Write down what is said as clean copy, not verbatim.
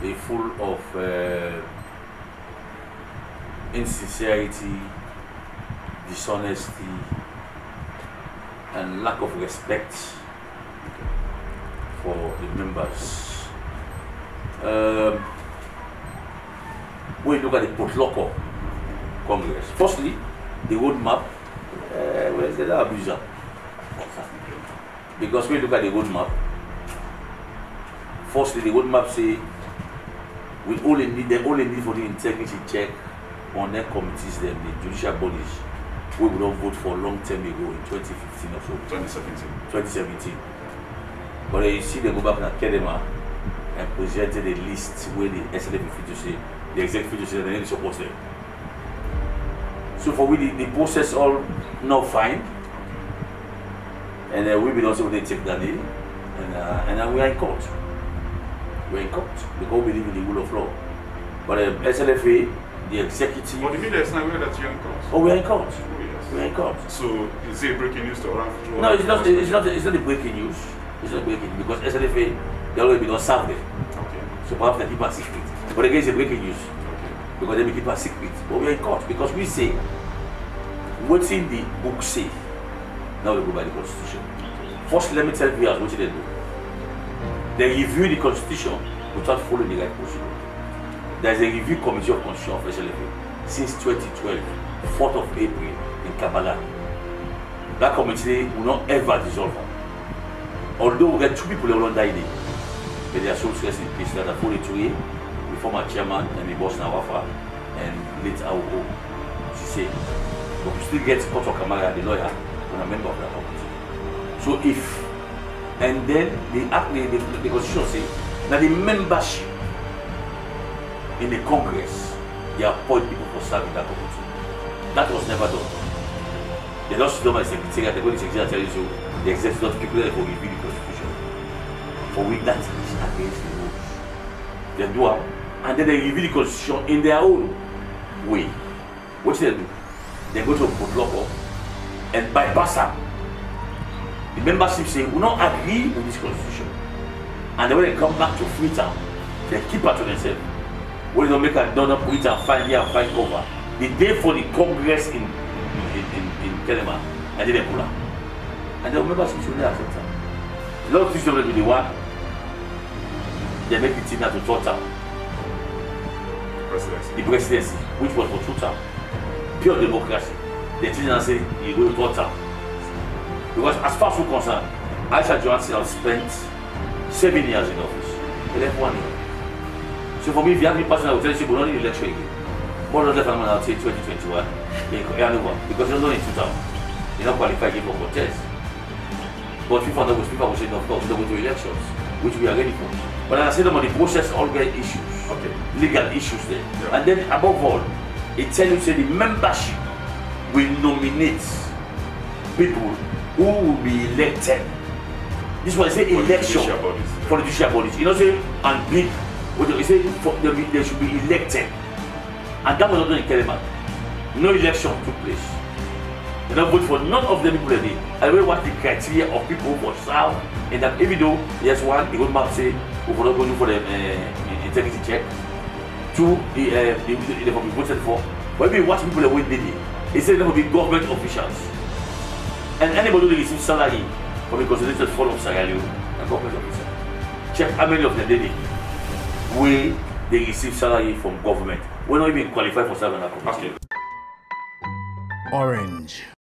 is full of insincerity, dishonesty, and lack of respect for the members. When you look at the Potloko Congress, firstly, the roadmap, where's the abuser? Because when you look at the roadmap, firstly, the roadmap say we only need for the integrity check on their committees, them, the judicial bodies, we would not vote for a long time ago in 2015 or so. 2017. But you see, they go back and Kedema and presented a list where the SLF fiduciary, the executive fiduciary, and then support them. So for we, the process all now fine, and we will also take that in, and we are in court. We're in court because we believe in the rule of law. But SLFA, the executive. But the media is not aware that you're in court. Oh, we're in court. Oh, yes. We're in court. So is it breaking news to Oran? No, it's not. It's not the breaking news. It's not breaking because SLFA they already don't serve them. Okay. So perhaps they keep us secret. But again, it's a breaking news. Okay. Because they keep us secret. But we're in court because we say what's in the book say. Now we go by the constitution. First, let me tell you what they do. They review the constitution without following the right procedure. There is a review committee of constitution of SLFA since 2012, 4th of April in Kabbalah. That committee will not ever dissolve. Although we get two people who don't die, but they are so stressed in peace that are fully to the former chairman and the boss Nawafa and late Aoko. She said, but we still get Koto Kamara, the lawyer, and a member of that committee. So if, and then the constitution says that the membership in the Congress, they appoint people for serving that committee. That was never done. They just done by the secretariat, they go to the secretariat and tell you so, the executive people there for review the constitution. For which that is against the rules. They do it, and then they review the constitution in their own way. What do? They go to Potloko and bypass her. The membership say, we don't agree with this constitution. And then when they come back to Freetown, they keep her to themselves. When they don't make a donor, put it and find here and find cover. The day for the Congress in Kedema, and then they pull her. And the membership should not accept her. A lot of things don't be the one. They make the team now to third term. The presidency, which was for 2 terms. Pure democracy. The team now say, you go to 3rd term. Because as far as we're concerned, Aisha Johnson has spent 7 years in office. They left 1 year. So for me, if you have any person, I will tell you, we don't need election again. More than left, I'll say 2021. Because you're not in 2 terms. You're not qualified for contest. But FIFA will say, no, of course, we don't go to elections, which we are ready for. But as I said, the process all get issues, legal issues there. Yeah. And then above all, it tells you, say, the membership will nominate people who will be elected. This is what I say, election for the judicial bodies. You know, say, and big, what they say, they should be elected. And that was not done in Kedema. No election took place. They don't vote for none of them people today. I will watch the criteria of people who serve, and that even though, yes, one, the roadmap say, we will not go for the integrity check. 2, they will be voted for. But if you watch people that wait daily, it says they will be government officials. And anybody who receives salary from a consolidated form of Sierra Leone, a government officer. Check how many of them daily where they receive salary from government. We're not even qualified for serving that committee. Orange.